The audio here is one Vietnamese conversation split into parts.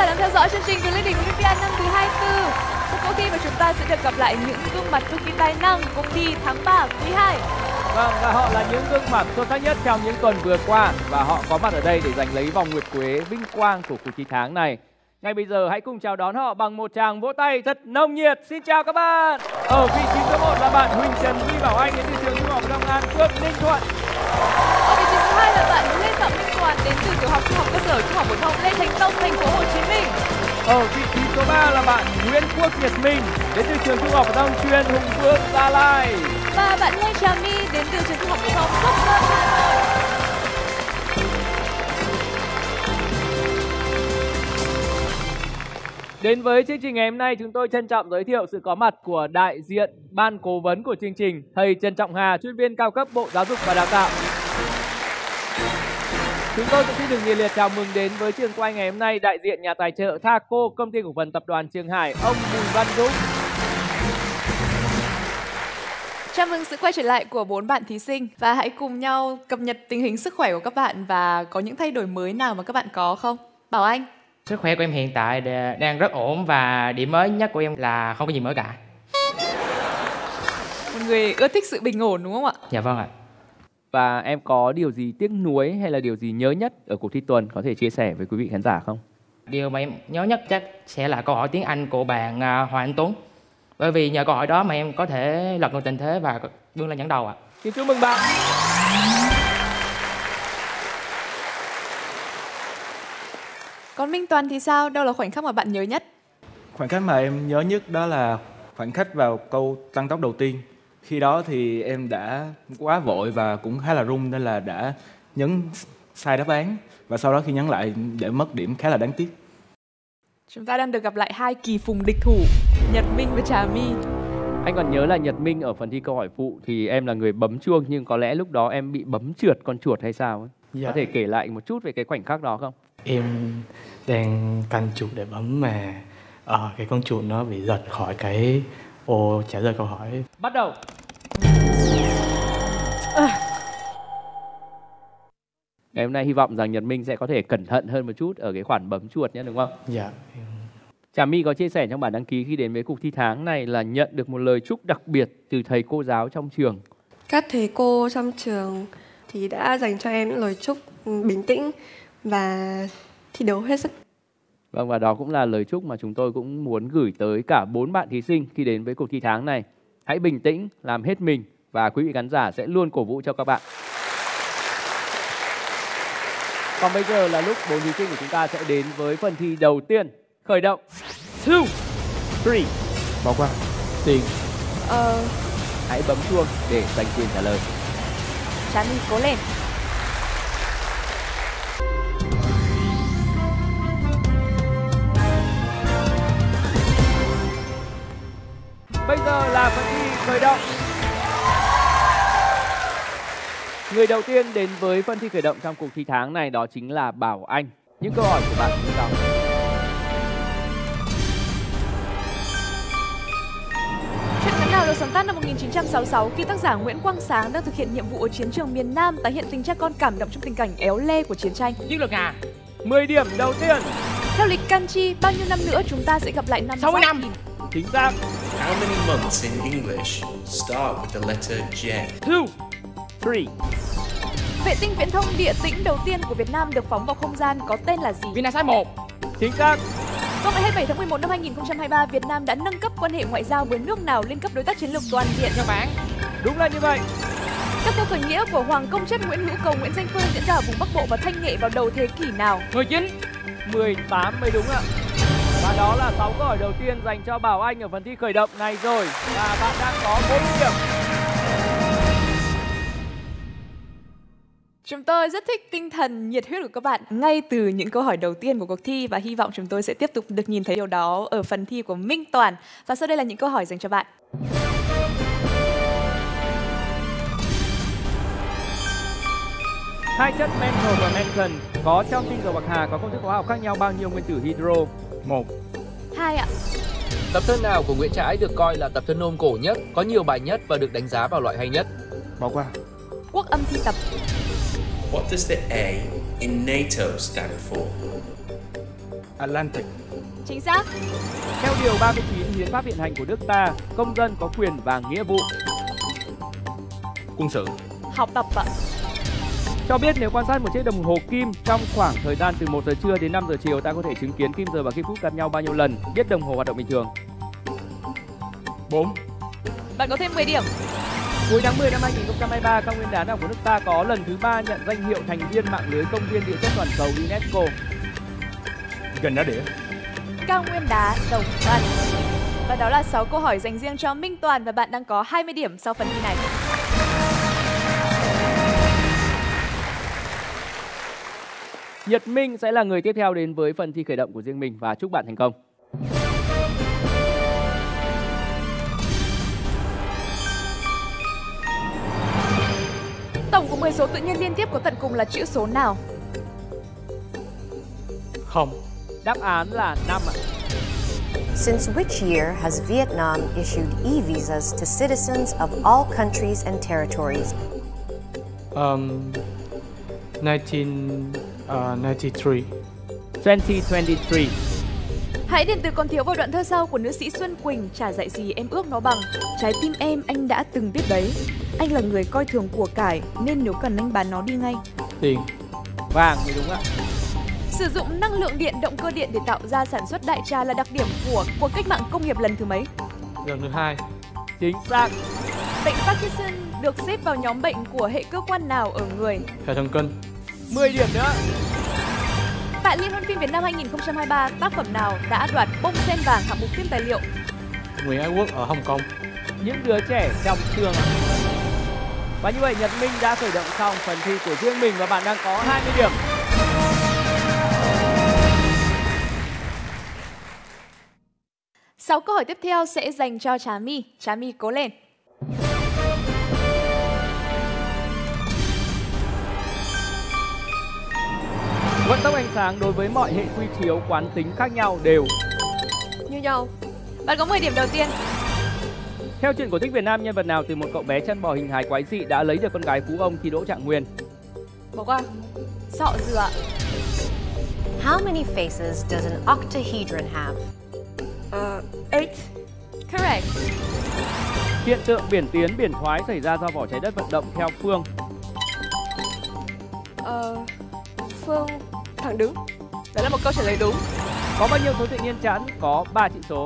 giả đang theo dõi chương trình từ Lên đỉnh Olympia năm thứ 24. Trong cuộc thi mà chúng ta sẽ được gặp lại những gương mặt cực kỳ tài năng cuộc thi tháng 3 quý 2. Vâng, và họ là những gương mặt xuất sắc nhất trong những tuần vừa qua và họ có mặt ở đây để giành lấy vòng nguyệt quế vinh quang của cuộc thi tháng này. Ngay bây giờ hãy cùng chào đón họ bằng một tràng vỗ tay thật nồng nhiệt. Xin chào các bạn. Ở vị trí số 1 là bạn Huỳnh Trần Duy Bảo Anh đến từ trường Trung học phổ thông An Phước, Ninh Thuận. Ở vị trí số 2 là bạn Lê Phạm Minh Toàn đến từ tiểu học Trung học cơ sở Trung học phổ thông Lê Thánh Tông, thành phố Hồ Chí Minh. Ở vị trí số 3 là bạn Nguyễn Quốc Nhật Minh đến từ trường Trung học phổ thông chuyên Hùng Vương, Gia Lai. Và bạn Lê Trà My đến từ trường Trung học phổ thông Sóc Sơn, Hà Nội. Đến với chương trình ngày hôm nay, chúng tôi trân trọng giới thiệu sự có mặt của đại diện ban cố vấn của chương trình, thầy Trần Trọng Hà, chuyên viên cao cấp Bộ Giáo dục và Đào tạo. Chúng tôi cũng xin được nhiệt liệt chào mừng đến với trường quay ngày hôm nay đại diện nhà tài trợ Thaco, công ty cổ phần tập đoàn Trường Hải, ông Bùi Văn Dũng. Chào mừng sự quay trở lại của 4 bạn thí sinh và hãy cùng nhau cập nhật tình hình sức khỏe của các bạn và có những thay đổi mới nào mà các bạn có không? Bảo Anh. Sức khỏe của em hiện tại đang rất ổn và điểm mới nhất của em là không có gì mới cả. Một người ưa thích sự bình ổn đúng không ạ? Dạ vâng ạ. Và em có điều gì tiếc nuối hay là điều gì nhớ nhất ở cuộc thi tuần có thể chia sẻ với quý vị khán giả không? Điều mà em nhớ nhất chắc sẽ là câu hỏi tiếng Anh của bạn Hoàng Anh Tuấn. Bởi vì nhờ câu hỏi đó mà em có thể lật ngược tình thế và vươn lên dẫn đầu ạ. Xin chúc mừng bạn. Còn Minh Toàn thì sao? Đâu là khoảnh khắc mà bạn nhớ nhất? Khoảnh khắc mà em nhớ nhất đó là khoảnh khắc vào câu tăng tốc đầu tiên. Khi đó thì em đã quá vội và cũng khá là run nên là đã nhấn sai đáp án. Và sau đó khi nhấn lại để mất điểm khá là đáng tiếc. Chúng ta đang được gặp lại hai kỳ phùng địch thủ, Nhật Minh và Trà My. Anh còn nhớ là Nhật Minh ở phần thi câu hỏi phụ thì em là người bấm chuông, nhưng có lẽ lúc đó em bị bấm trượt con chuột hay sao ấy. Dạ. Có thể kể lại một chút về cái khoảnh khắc đó không? Em đang canh chuột để bấm mà cái con chuột nó bị giật khỏi cái ô trả lời câu hỏi. Bắt đầu. Ngày hôm nay hy vọng rằng Nhật Minh sẽ có thể cẩn thận hơn một chút ở cái khoản bấm chuột nhé, đúng không? Dạ. Trà My có chia sẻ trong bản đăng ký khi đến với cuộc thi tháng này là nhận được một lời chúc đặc biệt từ thầy cô giáo trong trường. Các thầy cô trong trường thì đã dành cho em những lời chúc bình tĩnh và thi đấu hết sức. Vâng, và đó cũng là lời chúc mà chúng tôi cũng muốn gửi tới cả 4 bạn thí sinh khi đến với cuộc thi tháng này. Hãy bình tĩnh, làm hết mình và quý vị khán giả sẽ luôn cổ vũ cho các bạn. Còn bây giờ là lúc 4 thí sinh của chúng ta sẽ đến với phần thi đầu tiên. Khởi động. 2, 3. Bỏ qua. Tiền. Hãy bấm chuông để giành quyền trả lời. Trà My cố lên. Bây giờ là phần thi khởi động. Người đầu tiên đến với phần thi khởi động trong cuộc thi tháng này đó chính là Bảo Anh. Những câu hỏi của bạn như sau. Truyện ngắn nào được sáng tác năm 1966 khi tác giả Nguyễn Quang Sáng đang thực hiện nhiệm vụ ở chiến trường miền Nam tái hiện tình cha con cảm động trong tình cảnh éo le của chiến tranh? Chiến lược à? 10 điểm đầu tiên. Theo lịch Kanchi, bao nhiêu năm nữa chúng ta sẽ gặp lại năm 60 năm. Chính xác. How many months in English start with the letter J? 2, 3. Vệ tinh viễn thông địa tĩnh đầu tiên của Việt Nam được phóng vào không gian có tên là gì? Vinasat 1. Chính xác. Vào ngày 27 tháng 11 năm 2023, Việt Nam đã nâng cấp quan hệ ngoại giao với nước nào lên cấp đối tác chiến lược toàn diện? Nhật Bản. Đúng là như vậy. Các cuộc khởi nghĩa của Hoàng Công Chất, Nguyễn Hữu Cầu, Nguyễn Danh Phương diễn ra ở vùng Bắc Bộ và Thanh Nghệ vào đầu thế kỷ nào? 19. 18 mới đúng ạ. Và đó là 6 câu hỏi đầu tiên dành cho Bảo Anh ở phần thi khởi động này rồi. Và bạn đang có 4 điểm. Chúng tôi rất thích tinh thần nhiệt huyết của các bạn ngay từ những câu hỏi đầu tiên của cuộc thi và hy vọng chúng tôi sẽ tiếp tục được nhìn thấy điều đó ở phần thi của Minh Toàn. Và sau đây là những câu hỏi dành cho bạn. Hai chất menthol và menthol có trong tinh dầu bạc hà có công thức hóa học khác nhau bao nhiêu nguyên tử hydro? 1. 2 ạ. Tập thơ nào của Nguyễn Trãi được coi là tập thơ nôm cổ nhất, có nhiều bài nhất và được đánh giá vào loại hay nhất? Bỏ qua. Quốc âm thi tập. What does the A in NATO stand for? Atlantic. Chính xác. Theo điều 39 Hiến pháp hiện hành của nước ta, công dân có quyền và nghĩa vụ. Quân sự. Học tập ạ. Cho biết nếu quan sát một chiếc đồng hồ kim trong khoảng thời gian từ 1 giờ trưa đến 5 giờ chiều, ta có thể chứng kiến kim giờ và kim phút gặp nhau bao nhiêu lần? Biết đồng hồ hoạt động bình thường. 4. Bạn có thêm 10 điểm. Cuối tháng 10 năm 2023, cao nguyên đá nào của nước ta có lần thứ 3 nhận danh hiệu thành viên mạng lưới công viên địa chất toàn cầu UNESCO? Gần đá đĩa. Cao nguyên đá Đồng Văn. Và đó là 6 câu hỏi dành riêng cho Minh Toàn và bạn đang có 20 điểm sau phần thi này. Nhật Minh sẽ là người tiếp theo đến với phần thi khởi động của riêng mình và chúc bạn thành công. Tổng của 10 số tự nhiên liên tiếp có tận cùng là chữ số nào? Không. Đáp án là 5 ạ. Since which year has Vietnam issued e-visas to citizens of all countries and territories? 1993. 2023. Hãy điền từ còn thiếu vào đoạn thơ sau của nữ sĩ Xuân Quỳnh. Chả dạy gì em ước nó bằng trái tim em anh đã từng biết đấy. Anh là người coi thường của cải nên nếu cần anh bán nó đi ngay. Tiền. Vàng thì đúng ạ. Sử dụng năng lượng điện, động cơ điện để tạo ra sản xuất đại trà là đặc điểm của cuộc cách mạng công nghiệp lần thứ mấy? Lần thứ 2. Chính xác. Bệnh Parkinson được xếp vào nhóm bệnh của hệ cơ quan nào ở người? Hệ thần kinh. 10 điểm nữa. Tại Liên hoan phim Việt Nam 2023, tác phẩm nào đã đoạt bông sen vàng hạng mục phim tài liệu? Nguyễn Ái Quốc ở Hồng Kông. Những đứa trẻ trong trường. Và như vậy Nhật Minh đã khởi động xong phần thi của riêng mình và bạn đang có 20 điểm. Sáu câu hỏi tiếp theo sẽ dành cho Trà My. Trà My cố lên. Vận tốc ánh sáng đối với mọi hệ quy chiếu quán tính khác nhau đều Như nhau. Bạn có 10 điểm đầu tiên. Theo truyện cổ tích Việt Nam, nhân vật nào từ một cậu bé chân bò hình hài quái dị đã lấy được con gái phú ông khi đỗ trạng nguyên? Bỏ qua. Sọ dừa. How many faces does an octahedron have? 8. Correct. Hiện tượng biển tiến, biển thoái xảy ra do vỏ trái đất vận động theo phương. Phương thẳng đứng. Đó là một câu trả lời đúng. Có bao nhiêu số tự nhiên chẵn? Có 3 chữ số.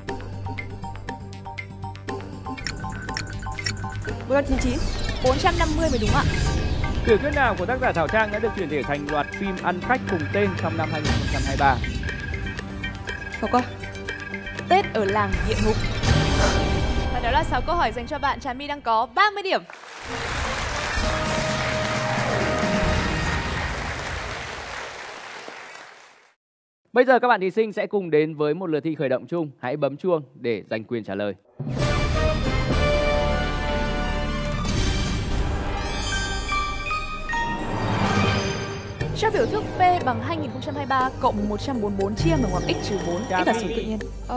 199. 450 mới đúng ạ. Tiểu thuyết nào của tác giả Thảo Trang đã được chuyển thể thành loạt phim ăn khách cùng tên trong năm 2023? Bỏ qua. Tết ở làng địa ngục. Và đó là 6 câu hỏi dành cho bạn. Trà My đang có 30 điểm. Bây giờ các bạn thí sinh sẽ cùng đến với một lượt thi khởi động chung. Hãy bấm chuông để giành quyền trả lời. Cho biểu thức P bằng 2023 cộng 144 chia bằng ngoặc x trừ 4. X là số tự nhiên.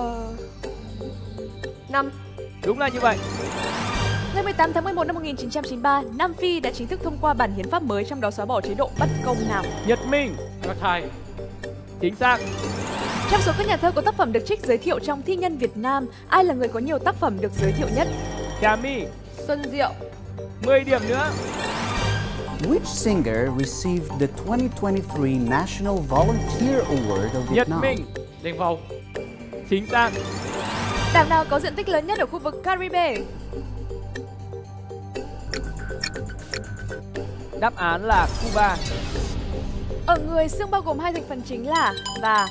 5. Đúng là như vậy. Ngày 18 tháng 11 năm 1993, Nam Phi đã chính thức thông qua bản hiến pháp mới, trong đó xóa bỏ chế độ bất công nào? Nhật Minh. Apartheid. Chính xác. Trong số các nhà thơ có tác phẩm được trích giới thiệu trong Thi nhân Việt Nam, ai là người có nhiều tác phẩm được giới thiệu nhất? Trà My. Xuân Diệu. 10 điểm nữa. Which singer received the 2023 National Volunteer Award of Nhật Vietnam? Minh. Đen Vâu. Chính xác. Đảo nào có diện tích lớn nhất ở khu vực Caribe? Đáp án là Cuba. Ở người, xương bao gồm hai thành phần chính là và.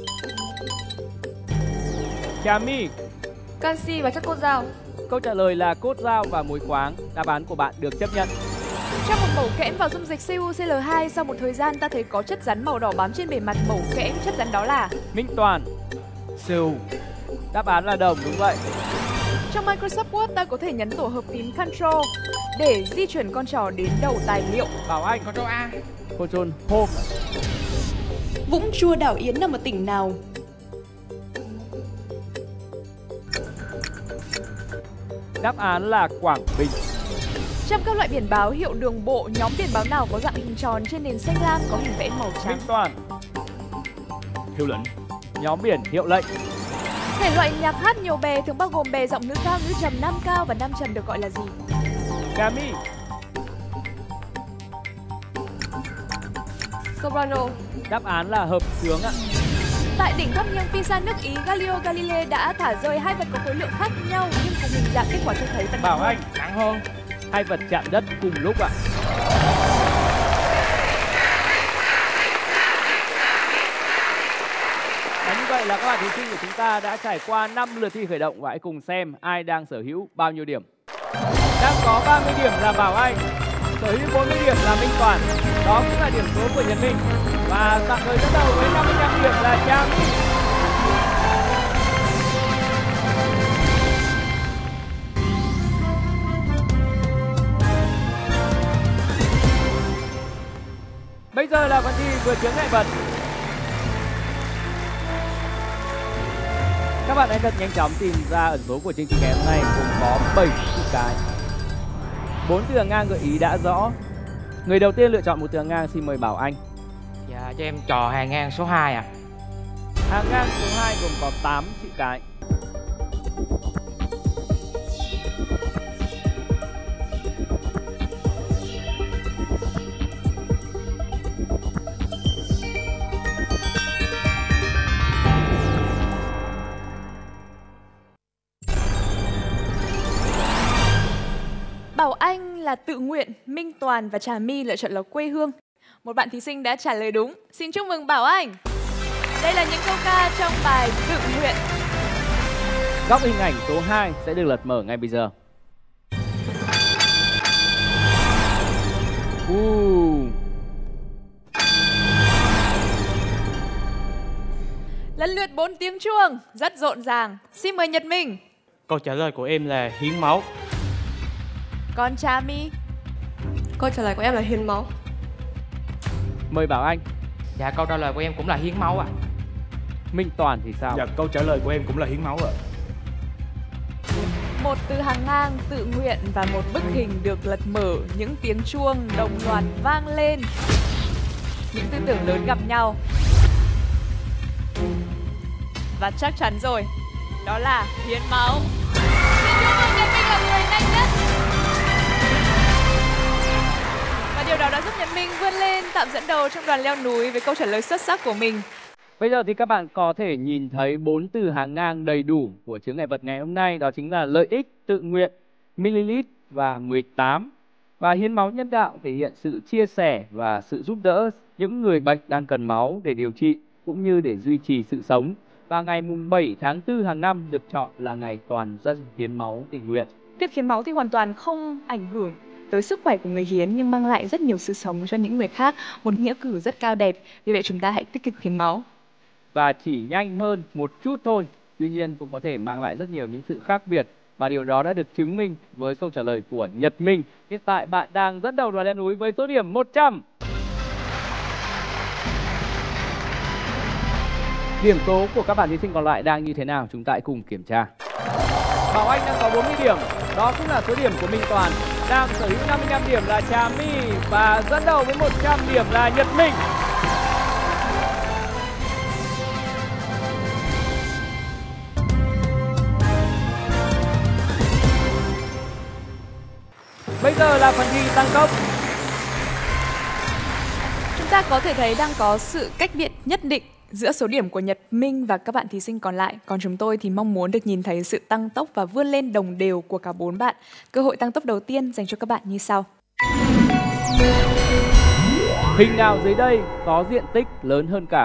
Trà My. Canxi và chất cốt dao. Câu trả lời là cốt dao và muối khoáng. Đáp án của bạn được chấp nhận. Trong một mẩu kẽm vào dung dịch CuCl2, sau một thời gian ta thấy có chất rắn màu đỏ bám trên bề mặt mẩu kẽm, chất rắn đó là? Minh Toàn. Cu. Đáp án là đồng, đúng vậy. Trong Microsoft Word ta có thể nhấn tổ hợp phím Ctrl để di chuyển con trò đến đầu tài liệu. Bảo Anh. Ctrl A. Ctrl Home. Vũng Chua Đảo Yến nằm ở tỉnh nào? Đáp án là Quảng Bình. Trong các loại biển báo hiệu đường bộ, nhóm biển báo nào có dạng hình tròn trên nền xanh lam có hình vẽ màu trắng? Minh Toàn. Hiệu lệnh. Nhóm biển Hiệu lệnh. Thể loại nhạc hát nhiều bè thường bao gồm bè giọng nữ cao, nữ trầm, nam cao và nam trầm được gọi là gì? Cami. Soprano. Đáp án là hợp xướng ạ. Tại đỉnh tháp nghiêng Pisa nước Ý, Galileo Galilei đã thả rơi hai vật có khối lượng khác nhau nhưng cùng hình dạng, kết quả cho thấy vật Bảo nặng Anh. Nặng hơn. Hai vật chạm đất cùng lúc ạ. Và như vậy là các bạn thí sinh của chúng ta đã trải qua 5 lượt thi khởi động và hãy cùng xem ai đang sở hữu bao nhiêu điểm. Đang có 30 điểm là Bảo Anh, sở hữu 40 điểm là Minh Toàn. Đó cũng là điểm số của Nhật Minh. Và tạm thời dẫn đầu với 55 điểm là Trang My. Bây giờ là phần thi vượt chướng ngại vật. Các bạn hãy thật nhanh chóng tìm ra ẩn số của chương trình ngày hôm nay, gồm có 7 chữ cái. 4 từ hàng ngang gợi ý đã rõ. Người đầu tiên lựa chọn một từ hàng ngang, xin mời Bảo Anh. Dạ cho em trò hàng ngang số 2 ạ. Hàng ngang số 2 gồm có 8 chữ cái. Bảo Anh là tự nguyện, Minh Toàn và Trà My lựa chọn là quê hương. Một bạn thí sinh đã trả lời đúng. Xin chúc mừng Bảo Anh. Đây là những câu ca trong bài tự nguyện. Góc hình ảnh số 2 sẽ được lật mở ngay bây giờ. Lần lượt 4 tiếng chuông, rất rộn ràng. Xin mời Nhật Minh. Câu trả lời của em là hiến máu. Còn Trà My? Câu trả lời của em là hiến máu. Mời Bảo Anh. Dạ câu trả lời của em cũng là hiến máu ạ. Minh Toàn thì sao? Dạ, câu trả lời của em cũng là hiến máu ạ. Một từ hàng ngang tự nguyện và một bức hình được lật mở, những tiếng chuông đồng loạt vang lên. Những tư tưởng lớn gặp nhau. Và chắc chắn rồi, đó là hiến máu. Xin chúc mừng Nhật Minh là người nhanh nhất. Và điều đó đã giúp Nhật Minh vươn lên tạm dẫn đầu trong đoàn leo núi với câu trả lời xuất sắc của mình. Bây giờ thì các bạn có thể nhìn thấy 4 từ hàng ngang đầy đủ của chướng ngại vật ngày hôm nay. Đó chính là lợi ích, tự nguyện, ml và 18. Và hiến máu nhân đạo thể hiện sự chia sẻ và sự giúp đỡ những người bệnh đang cần máu để điều trị cũng như để duy trì sự sống. Và ngày 7 tháng 4 hàng năm được chọn là ngày toàn dân hiến máu tình nguyện. Việc hiến máu thì hoàn toàn không ảnh hưởng tới sức khỏe của người hiến nhưng mang lại rất nhiều sự sống cho những người khác. Một nghĩa cử rất cao đẹp. Vì vậy chúng ta hãy tích cực hiến máu. Và chỉ nhanh hơn một chút thôi, tuy nhiên cũng có thể mang lại rất nhiều những sự khác biệt. Và điều đó đã được chứng minh với câu trả lời của Nhật Minh. Hiện tại bạn đang dẫn đầu đoàn leo núi với số điểm 100. Điểm số của các bạn thí sinh còn lại đang như thế nào? Chúng ta hãy cùng kiểm tra. Bảo Anh đang có 40 điểm, đó cũng là số điểm của Minh Toàn. Đang sở hữu 55 điểm là Trà My và dẫn đầu với 100 điểm là Nhật Minh. Bây giờ là phần thi tăng tốc. Chúng ta có thể thấy đang có sự cách biệt nhất định giữa số điểm của Nhật Minh và các bạn thí sinh còn lại. Còn chúng tôi thì mong muốn được nhìn thấy sự tăng tốc và vươn lên đồng đều của cả 4 bạn. Cơ hội tăng tốc đầu tiên dành cho các bạn như sau. Hình nào dưới đây có diện tích lớn hơn cả?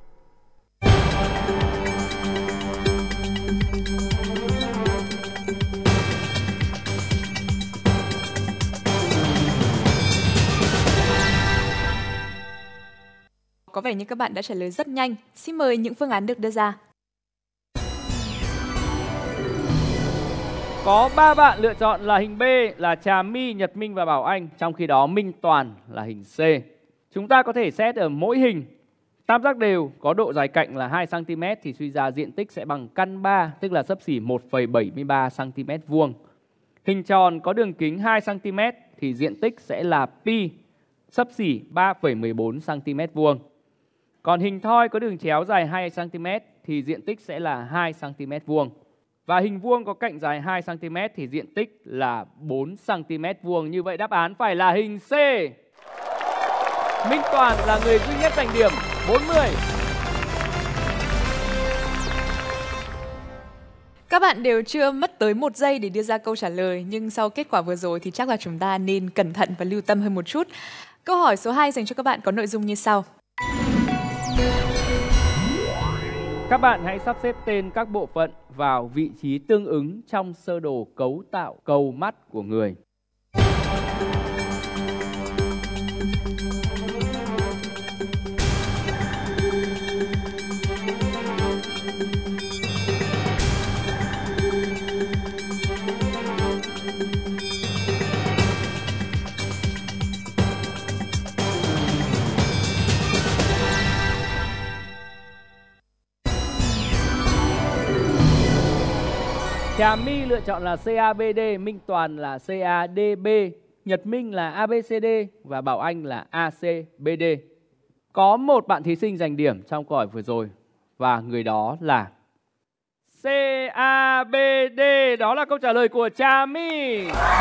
Có vẻ như các bạn đã trả lời rất nhanh. Xin mời những phương án được đưa ra. Có 3 bạn lựa chọn là hình B là Trà My, Nhật Minh và Bảo Anh. Trong khi đó Minh Toàn là hình C. Chúng ta có thể xét ở mỗi hình. Tam giác đều có độ dài cạnh là 2 cm thì suy ra diện tích sẽ bằng căn 3, tức là xấp xỉ 1,73 cm vuông. Hình tròn có đường kính 2 cm thì diện tích sẽ là pi, xấp xỉ 3,14 cm vuông. Còn hình thoi có đường chéo dài 2 cm thì diện tích sẽ là 2 cm vuông. Và hình vuông có cạnh dài 2 cm thì diện tích là 4 cm vuông. Như vậy đáp án phải là hình C. Minh Toàn là người duy nhất giành điểm 40. Các bạn đều chưa mất tới 1 giây để đưa ra câu trả lời, nhưng sau kết quả vừa rồi thì chắc là chúng ta nên cẩn thận và lưu tâm hơn một chút. Câu hỏi số 2 dành cho các bạn có nội dung như sau. Các bạn hãy sắp xếp tên các bộ phận vào vị trí tương ứng trong sơ đồ cấu tạo cầu mắt của người. Trà My lựa chọn là CABD, Minh Toàn là CADB, Nhật Minh là ABCD và Bảo Anh là ACBD. Có một bạn thí sinh giành điểm trong câu hỏi vừa rồi và người đó là CABD. Đó là câu trả lời của Trà My.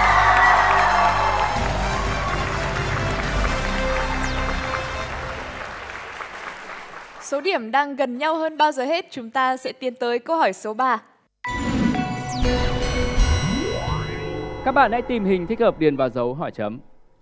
Số điểm đang gần nhau hơn bao giờ hết. Chúng ta sẽ tiến tới câu hỏi số 3. Các bạn hãy tìm hình thích hợp điền vào dấu hỏi chấm.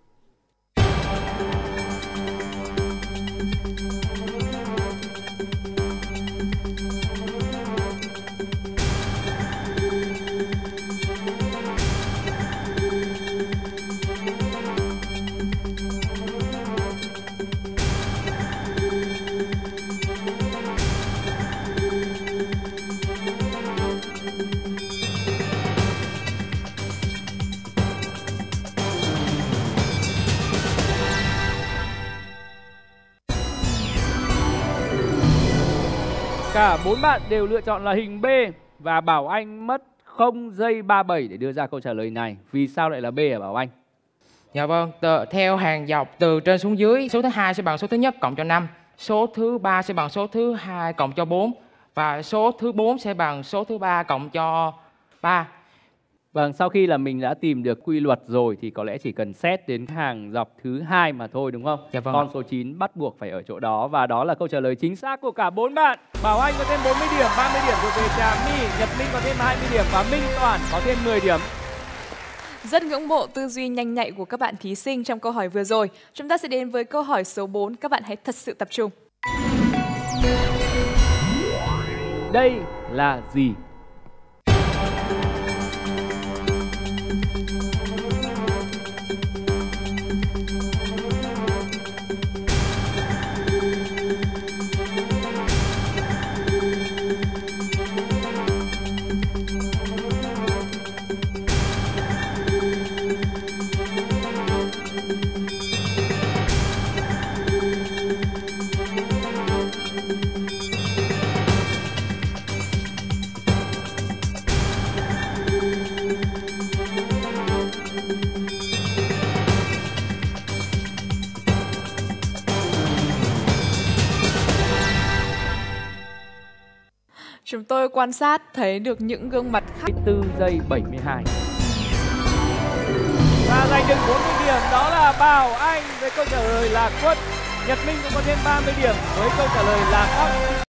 Cả 4 bạn đều lựa chọn là hình B và Bảo Anh mất 0 giây 37 để đưa ra câu trả lời này. Vì sao lại là B hả Bảo Anh? Dạ vâng, theo hàng dọc từ trên xuống dưới, số thứ 2 sẽ bằng số thứ nhất cộng cho 5, số thứ 3 sẽ bằng số thứ 2 cộng cho 4 và số thứ 4 sẽ bằng số thứ 3 cộng cho 3. Vâng, sau khi là mình đã tìm được quy luật rồi thì có lẽ chỉ cần xét đến hàng dọc thứ 2 mà thôi đúng không? Dạ vâng. Con số 9 bắt buộc phải ở chỗ đó và đó là câu trả lời chính xác của cả 4 bạn. Bảo Anh có thêm 40 điểm, 30 điểm thuộc về Trà My, Nhật Minh có thêm 20 điểm và Minh Toàn có thêm 10 điểm. Rất ngưỡng mộ tư duy nhanh nhạy của các bạn thí sinh trong câu hỏi vừa rồi. Chúng ta sẽ đến với câu hỏi số 4. Các bạn hãy thật sự tập trung. Đây là gì? Chúng tôi quan sát thấy được những gương mặt khác. 4 giây 72. Và giành được 40 điểm đó là Bảo Anh với câu trả lời là quất. Nhật Minh cũng có thêm 30 điểm với câu trả lời là óc.